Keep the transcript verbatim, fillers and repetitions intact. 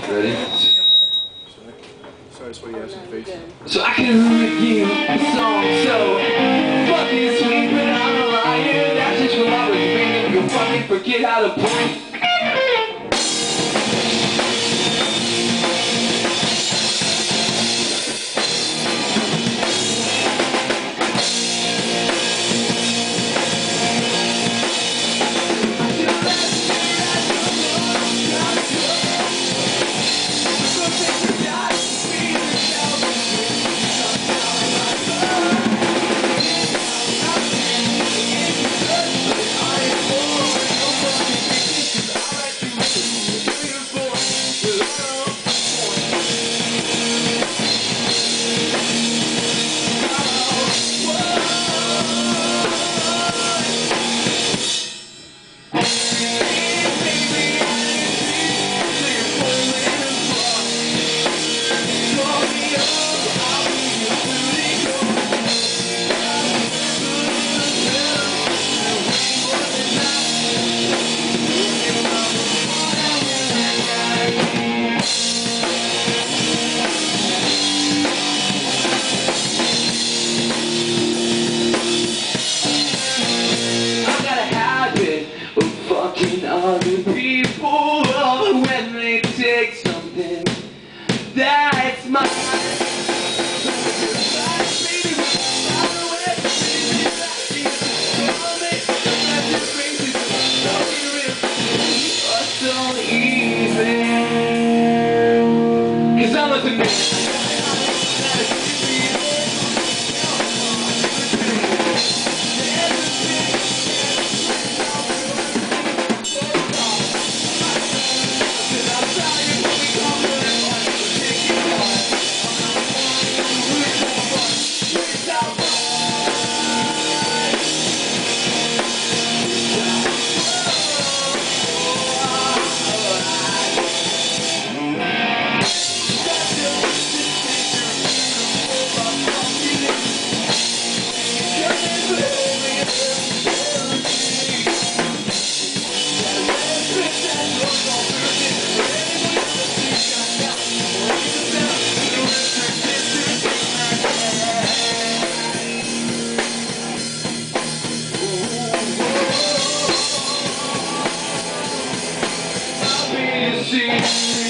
Ready? Sorry, sweetie, I have some face. So I can make you a song so fucking sweet, but I'm a liar. That's just what I was thinking. You'll fucking forget how to play. Other people when they take something that's mine. So easy, 'cause I'm a man. See